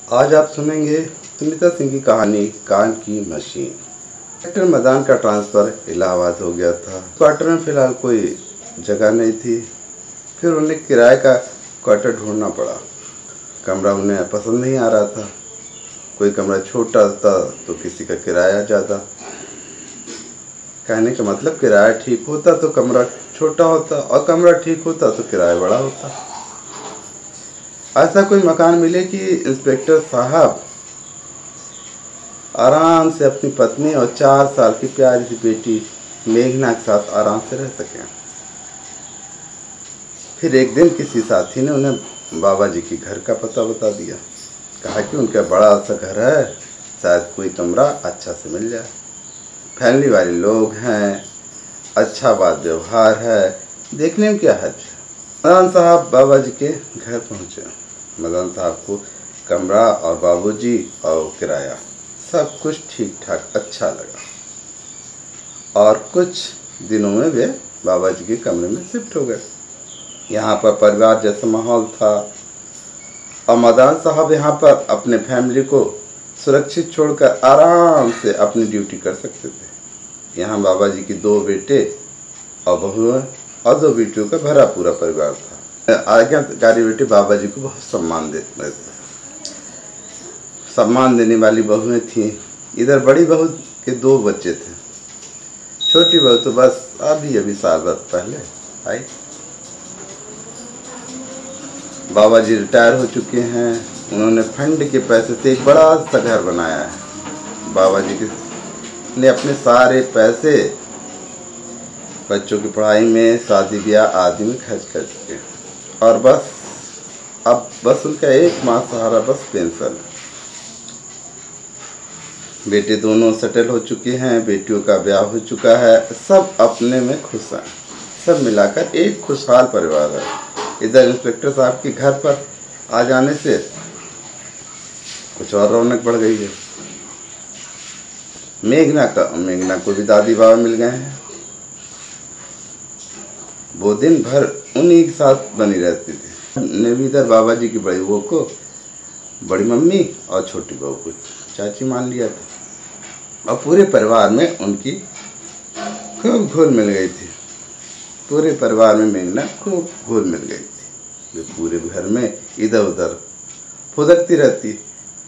आज आप सुनेंगे सुनीता सिंह की कहानी कान की मशीन। डॉक्टर मदान का ट्रांसफ़र इलाहाबाद हो गया था। क्वार्टर में फ़िलहाल कोई जगह नहीं थी। फिर उन्हें किराए का क्वार्टर ढूंढना पड़ा। कमरा उन्हें पसंद नहीं आ रहा था। कोई कमरा छोटा था तो किसी का किराया ज़्यादा। कहने का मतलब किराया ठीक होता तो कमरा छोटा होता और कमरा ठीक होता तो किराया बड़ा होता। ऐसा कोई मकान मिले कि इंस्पेक्टर साहब आराम से अपनी पत्नी और 4 साल की प्यारी सी बेटी मेघना के साथ आराम से रह सकें। फिर एक दिन किसी साथी ने उन्हें बाबा जी के घर का पता बता दिया। कहा कि उनका बड़ा सा घर है, शायद कोई कमरा अच्छा से मिल जाए। फैमिली वाले लोग हैं, अच्छा बात व्यवहार है, देखने में क्या हर्ज है। मदान साहब बाबा जी के घर पहुँचे। मदान साहब को कमरा और बाबूजी और किराया सब कुछ ठीक ठाक अच्छा लगा और कुछ दिनों में वे बाबा जी के कमरे में शिफ्ट हो गए। यहाँ पर परिवार जैसा माहौल था और मदान साहब यहाँ पर अपने फैमिली को सुरक्षित छोड़कर आराम से अपनी ड्यूटी कर सकते थे। यहाँ बाबा जी की 2 बेटे और बहुएं और 2 बेटियों का भरा पूरा परिवार था। आज्ञाकारी बेटे बाबा जी को बहुत सम्मान देते थे। सम्मान देने वाली बहुएं थीं। इधर बड़ी बहू के 2 बच्चे थे। छोटी बहू तो बस अभी साल भर पहले आई। बाबा जी रिटायर हो चुके हैं। उन्होंने फंड के पैसे से एक बड़ा सा घर बनाया है। बाबा जी ने अपने सारे पैसे बच्चों की पढ़ाई में, शादी ब्याह आदि में खर्च कर चुके और अब बस उनका एकमात्र सहारा बस पेंशन। बेटे दोनों सेटल हो चुके हैं, बेटियों का ब्याह हो चुका है, सब अपने में खुश हैं। सब मिलाकर एक खुशहाल परिवार है। इधर इंस्पेक्टर साहब के घर पर आ जाने से कुछ और रौनक बढ़ गई है। मेघना को भी दादी बाबा मिल गए हैं। वो दिन भर उन्हीं के साथ बनी रहती थी। ने भी इधर बाबा जी की बड़ी बहू को बड़ी मम्मी और छोटी बहू को चाची मान लिया था और पूरे परिवार में उनकी खूब घुल मिल गई थी। पूरे परिवार में मेघना खूब घुल मिल गई थी। वे पूरे घर में इधर उधर फुदकती रहती।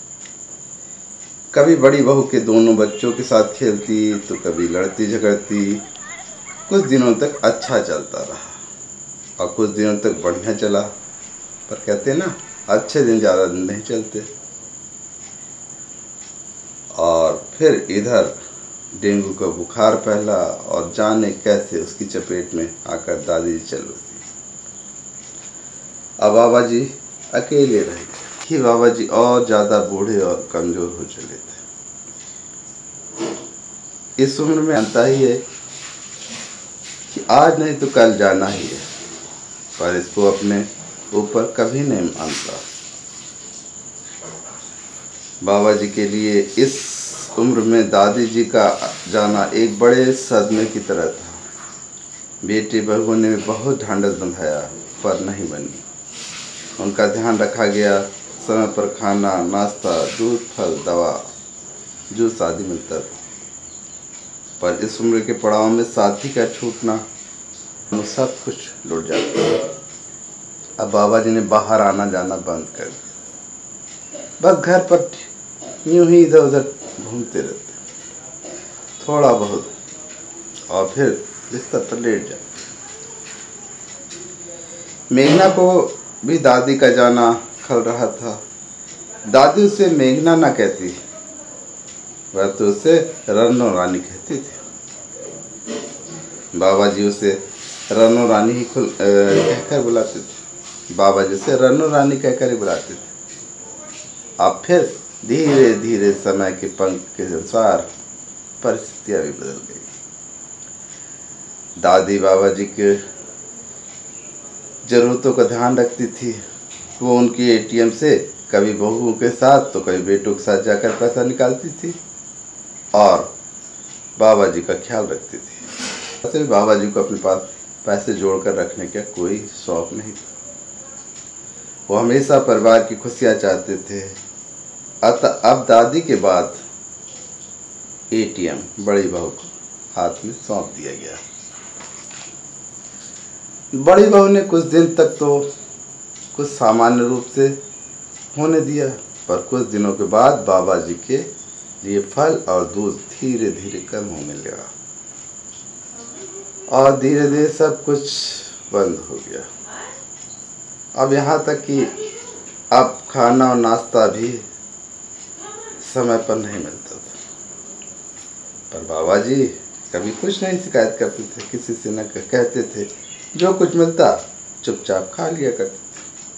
कभी बड़ी बहू के दोनों बच्चों के साथ खेलती तो कभी लड़ती झगड़ती। कुछ दिनों तक अच्छा चलता रहा और कुछ दिनों तक बढ़िया चला। पर कहते ना, अच्छे दिन ज़्यादा दिन नहीं चलते। और फिर इधर डेंगू का बुखार फैला और जाने कैसे उसकी चपेट में आकर दादी चल बसी। अब बाबा जी अकेले रहे कि बाबा जी और ज़्यादा बूढ़े और कमज़ोर हो चले थे। इस उम्र में आता ही है कि आज नहीं तो कल जाना ही है, पर इसको अपने ऊपर कभी नहीं मानता। बाबा जी के लिए इस उम्र में दादी जी का जाना एक बड़े सदमे की तरह था। बेटी बहुओं ने बहुत ढांढस बंधाया पर नहीं बनी। उनका ध्यान रखा गया। समय पर खाना, नाश्ता, दूध, फल, दवा, जूस आदि मिलता था। पर इस उम्र के पड़ाव में साथी का छूटना सब कुछ लुट जाता है। अब बाबा जी ने बाहर आना जाना बंद कर दिया। बस घर पर यूं ही इधर उधर घूमते रहते, थोड़ा बहुत, और फिर बिस्तर पर लेट जाते। मेघना को भी दादी का जाना खल रहा था। दादी उसे मेघना ना कहती, वह तो उसे रन्नो रानी कहती थी। बाबा जी उसे रन्नो रानी ही कहकर बुलाते थे। बाबा जी उसे रन्नो रानी कहकर ही बुलाते थे। अब फिर धीरे धीरे समय के पंख के अनुसार परिस्थितियां भी बदल गई। दादी बाबा जी के जरूरतों का ध्यान रखती थी। वो उनकी एटीएम से कभी बहुओं के साथ तो कभी बेटों के साथ जाकर पैसा निकालती थी और बाबा जी का ख्याल रखती थी। वैसे भी बाबा जी को अपने पास पैसे जोड़कर रखने का कोई शौक नहीं था। वो हमेशा परिवार की खुशियाँ चाहते थे अब दादी के बाद एटीएम बड़ी बहू को हाथ में सौंप दिया गया। बड़ी बहू ने कुछ दिन तक तो कुछ सामान्य रूप से होने दिया, पर कुछ दिनों के बाद बाबा जी के लिए फल और दूध धीरे धीरे कम होने लगा और धीरे धीरे सब कुछ बंद हो गया। अब यहाँ तक कि अब खाना और नाश्ता भी समय पर नहीं मिलता था। पर बाबा जी कभी कुछ नहीं शिकायत करते थे, किसी से न कहते थे, जो कुछ मिलता चुपचाप खा लिया करते थे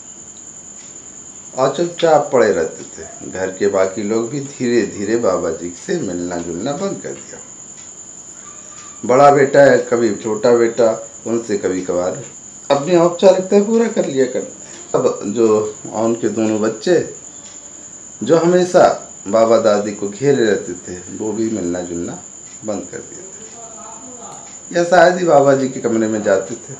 और चुपचाप पड़े रहते थे। घर के बाकी लोग भी धीरे धीरे बाबा जी से मिलना जुलना बंद कर दिया। बड़ा बेटा है, कभी छोटा बेटा, उनसे कभी कभार अपनी औपचारिकता पूरा कर लिया करते। अब जो उनके दोनों बच्चे जो हमेशा बाबा दादी को घेरे रहते थे, वो भी मिलना जुलना बंद कर दिए थे, या शायद ही बाबा जी के कमरे में जाते थे।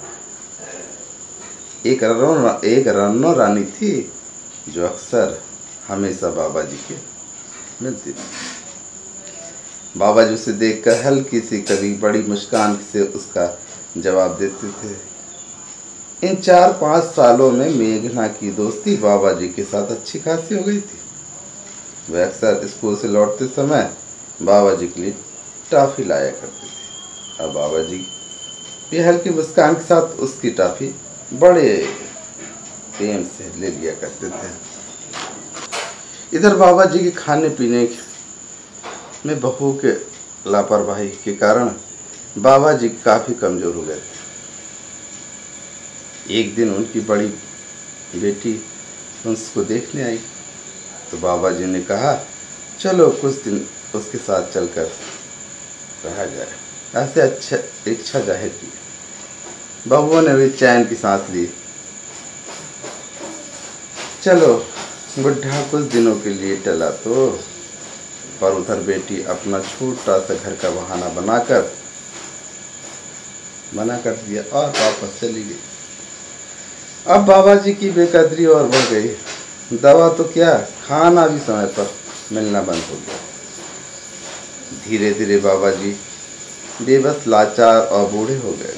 एक रन्नो रानी थी जो अक्सर हमेशा बाबा जी के मिलती थी। बाबा जी उसे देखकर हल्की सी कभी बड़ी मुस्कान से उसका जवाब देते थे। इन 4-5 सालों में मेघना की दोस्ती बाबा जी के साथ अच्छी खासी हो गई थी। वह अक्सर स्कूल से लौटते समय बाबा जी के लिए टॉफी लाया करते थे और बाबा जी भी हल्की मुस्कान के साथ उसकी टॉफी बड़े प्रेम से ले लिया करते थे। इधर बाबा जी के खाने पीने में बहू के लापरवाही के कारण बाबा जी काफ़ी कमज़ोर हो गए थे। एक दिन उनकी बड़ी बेटी उसको देखने आई तो बाबा जी ने कहा, चलो कुछ दिन उसके साथ चलकर रहा जाए। ऐसे अच्छा इच्छा जाहिर की। बहू ने भी चैन की सांस ली। चलो बुढ़ा कुछ दिनों के लिए टला तो, पर उधर बेटी अपना छोटा सा घर का बहाना बनाकर मना कर दिया और वापस चली गई। अब बाबा जी की बेकदरी और बढ़ गई। दवा तो क्या, खाना भी समय पर मिलना बंद हो गया। धीरे धीरे बाबा जी बेबस, लाचार और बूढ़े हो गए।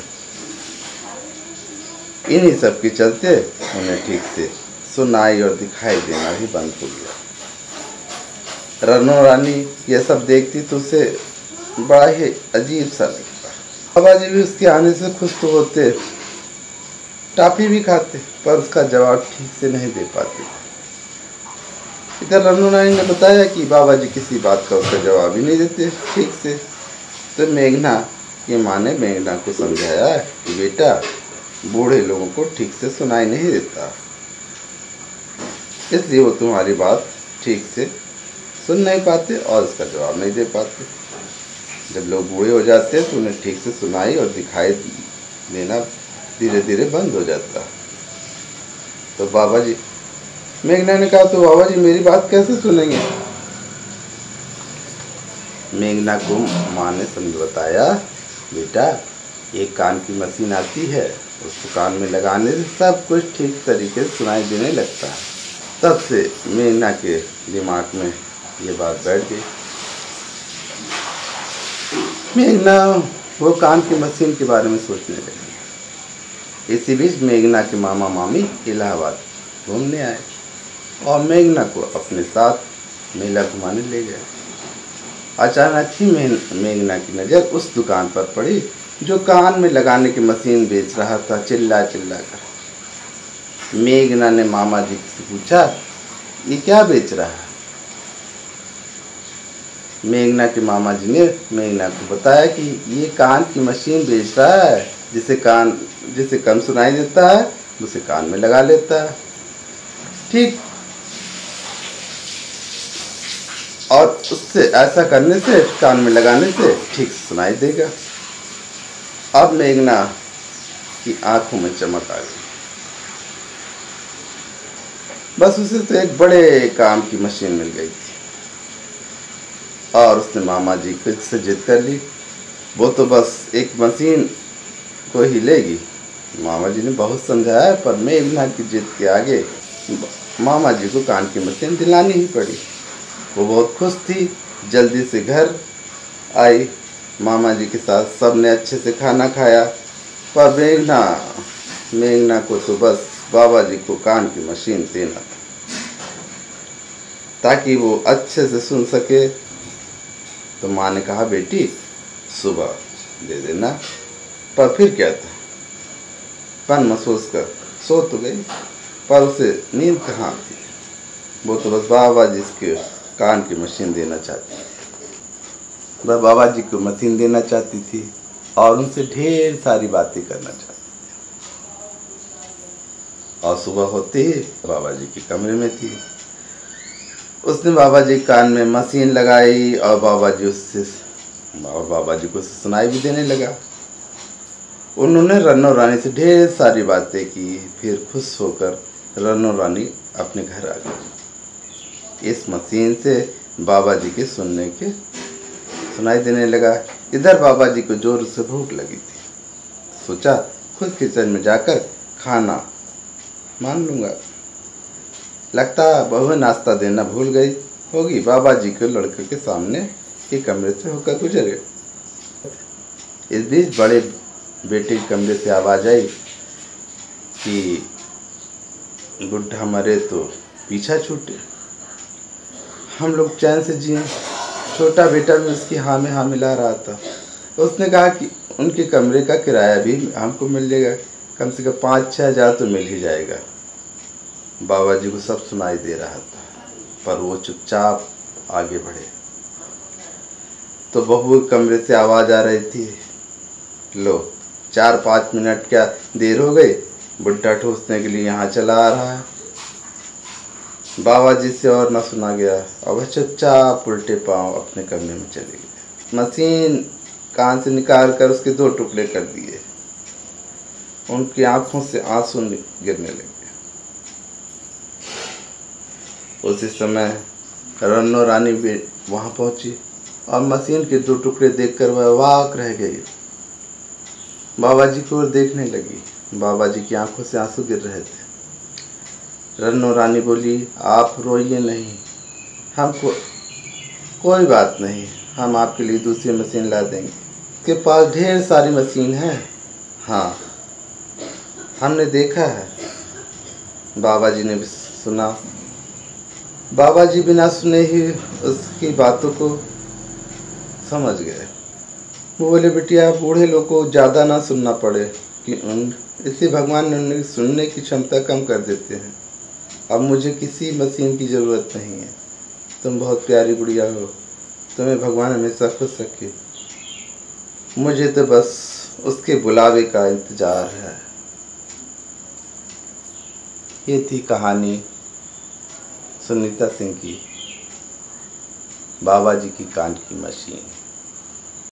इन्हीं सब के चलते उन्हें ठीक से सुनाई और दिखाई देना भी बंद हो गया। रन्नो रानी यह सब देखती तो उसे बड़ा ही अजीब सा लगता। बाबा जी भी उसके आने से खुश तो होते, टॉफी भी खाते, पर उसका जवाब ठीक से नहीं दे पाते। इधर रन्नो रानी ने बताया कि बाबा जी किसी बात का उसका जवाब ही नहीं देते ठीक से। तो मेघना की माँ ने मेघना को समझाया कि बेटा, बूढ़े लोगों को ठीक से सुनाई नहीं देता, इसलिए वो तुम्हारी बात ठीक से सुन नहीं पाते और उसका जवाब नहीं दे पाते। जब लोग बूढ़े हो जाते हैं तो उन्हें ठीक से सुनाई और दिखाई देना धीरे धीरे बंद हो जाता। तो बाबा जी, मेघना ने कहा, तो बाबा जी मेरी बात कैसे सुनेंगे? मेघना को माँ ने समझ बताया, बेटा एक कान की मशीन आती है, उसको कान में लगाने से सब कुछ ठीक तरीके से सुनाई देने लगता है। तब से मेघना के दिमाग में ये बात बैठ गई। मेघना वो कान की मशीन के बारे में सोचने लगी। इसी बीच मेघना के मामा मामी इलाहाबाद घूमने आए और मेघना को अपने साथ मेला घुमाने ले गए। अचानक ही मेघना की नज़र उस दुकान पर पड़ी जो कान में लगाने की मशीन बेच रहा था। चिल्ला चिल्ला कर मेघना ने मामा जी से पूछा, ये क्या बेच रहा है? मेघना के मामा जी ने मेघना को बताया कि ये कान की मशीन बेच रहा है, जिसे कम सुनाई देता है उसे कान में लगा लेता है, ठीक, और उससे ऐसा करने से, कान में लगाने से ठीक से सुनाई देगा। अब मेघना की आंखों में चमक आ गई। बस उसे तो एक बड़े काम की मशीन मिल गई थी और उसने मामा जी से जिद कर ली। वो तो बस एक मशीन को ही लेगी। मामा जी ने बहुत समझाया, पर मेघना की जिद के आगे मामा जी को कान की मशीन दिलानी ही पड़ी। वो बहुत खुश थी, जल्दी से घर आई मामा जी के साथ। सब ने अच्छे से खाना खाया, पर मेघना को तो बस बाबा जी को कान की मशीन देना था ताकि वो अच्छे से सुन सके। तो माँ ने कहा बेटी सुबह दे देना, पर फिर क्या था, पन महसूस कर सो तो गई, पर उसे नींद कहाँ थी। वो तो बस बाबा जी के कान की मशीन देना चाहती थी, वह बाबा जी को मशीन देना चाहती थी और उनसे ढेर सारी बातें करना चाहती थी। और सुबह होते ही बाबा जी के कमरे में थी। उसने बाबा जी कान में मशीन लगाई और बाबा जी को सुनाई भी देने लगा। उन्होंने रन्नो रानी से ढेर सारी बातें की। फिर खुश होकर रन्नो रानी अपने घर आ गई। इस मशीन से बाबा जी के सुनाई देने लगा। इधर बाबा जी को जोर से भूख लगी थी। सोचा खुद किचन में जाकर खाना मान लूँगा। लगता बहू नाश्ता देना भूल गई होगी। बाबा जी को लड़के के सामने के कमरे से होकर गुजरे। इस बीच बड़े बेटे के कमरे से आवाज़ आई कि बुढ़ा मरे तो पीछा छूटे, हम लोग चैन से जिए। छोटा बेटा भी उसकी हाँ में हाँ मिला रहा था। उसने कहा कि उनके कमरे का किराया भी हमको मिल जाएगा, कम से कम 5-6 हज़ार तो मिल ही जाएगा। बाबा जी को सब सुनाई दे रहा था, पर वो चुपचाप आगे बढ़े। तो बहू कमरे से आवाज़ आ रही थी, लो 4-5 मिनट क्या देर हो गई, बुढ़ा ठूसने के लिए यहाँ चला आ रहा है। बाबा जी से और न सुना गया और वह चुपचाप उल्टे पांव अपने कमरे में चले गए। मशीन कान से निकाल कर उसके 2 टुकड़े कर दिए। उनकी आंखों से आंसू गिरने लगे। उसी समय रन्नो रानी भी वहाँ पहुँची और मशीन के 2 टुकड़े देखकर वह वाक रह गई। बाबा जी को देखने लगी। बाबा जी की आंखों से आंसू गिर रहे थे। रन्नो रानी बोली, आप रोइए नहीं, हमको कोई बात नहीं, हम आपके लिए दूसरी मशीन ला देंगे। उसके पास ढेर सारी मशीन है। हाँ, हमने देखा है। बाबा जी ने भी सुना। बाबा जी बिना सुने ही उसकी बातों को समझ गए। वो बोले, बिटिया बूढ़े लोग को ज़्यादा ना सुनना पड़े कि इसलिए भगवान ने उन्हें सुनने की क्षमता कम कर देते हैं। अब मुझे किसी मशीन की ज़रूरत नहीं है। तुम बहुत प्यारी गुड़िया हो, तुम्हें भगवान हमेशा खुश रखे। मुझे तो बस उसके बुलावे का इंतज़ार है। ये थी कहानी सुनीता सिंह की, बाबा जी की कान की मशीन।